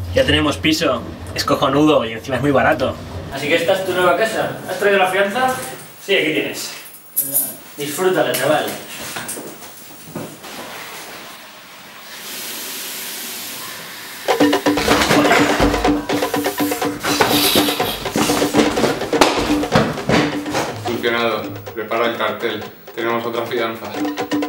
Ya tenemos piso, es cojonudo y encima es muy barato. Así que esta es tu nueva casa. ¿Has traído la fianza? Sí, aquí tienes. Disfrútala, chaval. Funcionado. Prepara el cartel. Tenemos otra fianza.